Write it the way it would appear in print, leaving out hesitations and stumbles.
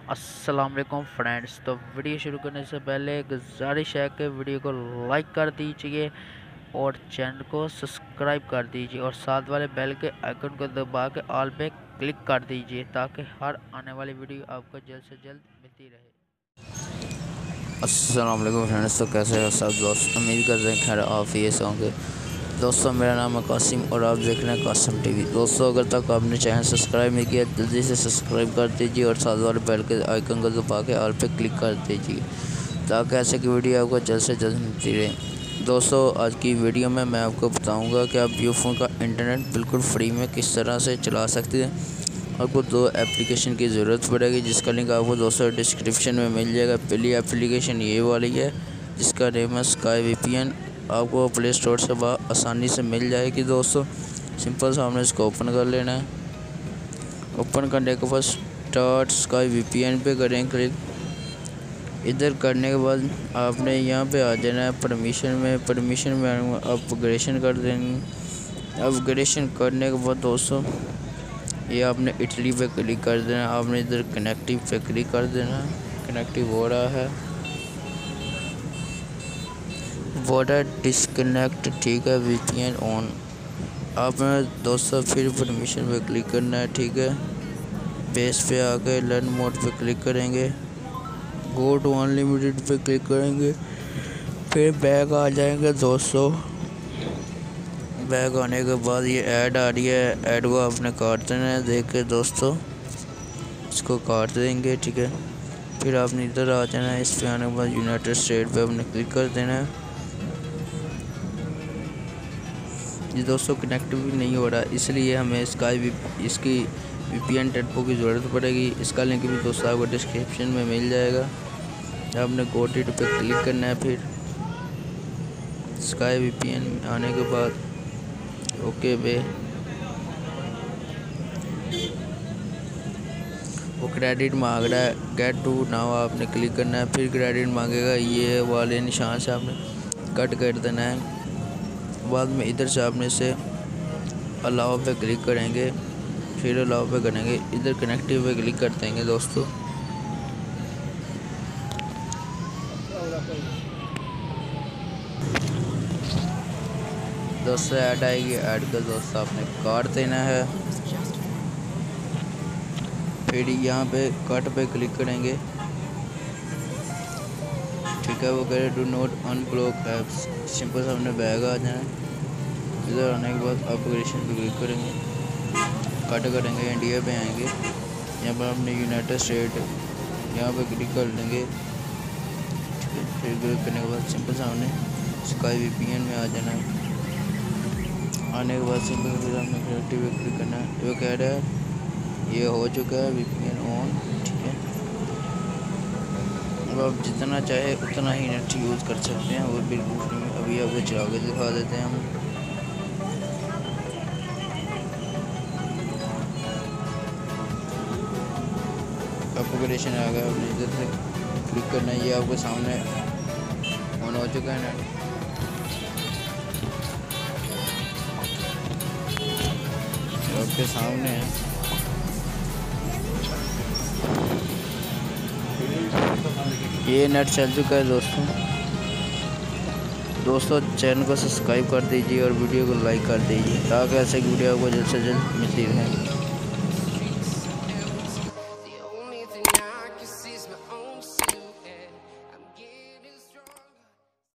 अस्सलाम वालेकुम फ्रेंड्स। तो वीडियो शुरू करने से पहले गुजारिश है कि वीडियो को लाइक कर दीजिए और चैनल को सब्सक्राइब कर दीजिए और साथ वाले बेल के आइकन को दबा के ऑल पे क्लिक कर दीजिए ताकि हर आने वाली वीडियो आपको जल्द से जल्द मिलती रहे। अस्सलाम वालेकुम फ्रेंड्स। तो कैसे हो सब दोस्त? उम्मीद करते हैं खैर आफियत होंगे। दोस्तों मेरा नाम है कासिम और आप देख रहे हैं कासिम टीवी। दोस्तों अगर तक आपने चैनल सब्सक्राइब नहीं किया जल्दी से सब्सक्राइब कर दीजिए और साथ वाले बेल के आइकन को दबा के ऑल पे क्लिक कर दीजिए ताकि ऐसे की वीडियो आपको जल्द से जल्द मिलती रहे। दोस्तों आज की वीडियो में मैं आपको बताऊंगा कि आप यूफोन का इंटरनेट बिल्कुल फ्री में किस तरह से चला सकते हैं। आपको दो एप्लीकेशन की ज़रूरत पड़ेगी जिसका लिंक आपको दोस्तों डिस्क्रिप्शन में मिल जाएगा। पहली एप्लीकेशन ये वाली है जिसका नेम है स्काई वीपीएन। आपको प्ले स्टोर से आसानी से मिल जाएगी। दोस्तों सिंपल से हमने इसको ओपन कर लेना है। ओपन करने के बाद स्टार्ट स्काई वीपीएन पे करें क्लिक। इधर करने के बाद आपने यहाँ पे आ जाना है परमिशन में अपग्रेडेशन कर देंगे। अपग्रेडेशन करने के बाद दोस्तों ये आपने इटली पे क्लिक कर देना। आपने इधर कनेक्टिव पे क्लिक कर देना। कनेक्टिव हो रहा है, वाटर डिस्कनेक्ट, ठीक है। VPN on. आपने दोस्तों फिर परमिशन पे क्लिक करना है, ठीक है। बेस पे आके लर्न मोड पे क्लिक करेंगे, गो टू अनलिमिटेड पे क्लिक करेंगे, फिर बैक आ जाएंगे। दोस्तों बैक आने के बाद ये ऐड आ रही है, ऐड को आपने काट देना है। देख के दोस्तों इसको काट देंगे, ठीक है। फिर आपने इधर आ जाना है। इस पे आने के बाद यूनाइटेड स्टेट पे आपने क्लिक कर देना है। ये दोस्तों कनेक्टिव नहीं हो रहा इसलिए हमें इसकी वीपीएन टर्बो की ज़रूरत पड़ेगी। इसका लिंक भी दोस्तों आपको डिस्क्रिप्शन में मिल जाएगा। आपने गो इट पे क्लिक करना है। फिर स्काई वीपीएन आने के बाद ओके पे वो क्रेडिट मांग रहा है, गेट टू नाउ आपने क्लिक करना है। फिर क्रेडिट मांगेगा, ये वाले निशान से आपने कट कर देना है। बाद में इधर से आपने से अलाउ पे क्लिक करेंगे, फिर अलाउ पे करेंगे, इधर कनेक्टिव पे क्लिक कर देंगे। दोस्तों ऐड आएगी, ऐड का दोस्तों आपने काट देना है। फिर यहाँ पे कट पे क्लिक करेंगे, ठीक है। वो कह रहे do not unblock apps. Simple से हमने बैग आ जाना है। इधर आने के बाद अपग्रेडेशन पे क्लिक करेंगे, कट करेंगे, इंडिया पे आएंगे। यहाँ पर हमने यूनाइटेड स्टेट यहाँ पे क्लिक कर लेंगे, ठीक है। फिर क्लिक करने के बाद सिंपल से हमने स्काई वीपीएन में आ जाना है। आने के बाद सिंपल फिर हमने कनेक्टिव पे क्लिक करना है। जो कह रहा है ये हो चुका है वीपीएन ऑन, ठीक है। अब आप जितना चाहे उतना ही नेट यूज़ कर सकते हैं, वो बिल्कुल फ्री में। अभी आपको चला के दिखा देते हैं हम। अपग्रेडेशन आ गया, आपने इधर से क्लिक करना है। ये आपके सामने ऑन हो चुका है नेट, आपके सामने है। ये नेट चल चुका है दोस्तों चैनल को सब्सक्राइब कर दीजिए और वीडियो को लाइक कर दीजिए ताकि ऐसे वीडियो आपको जल्द से जल्द मिलती रहे।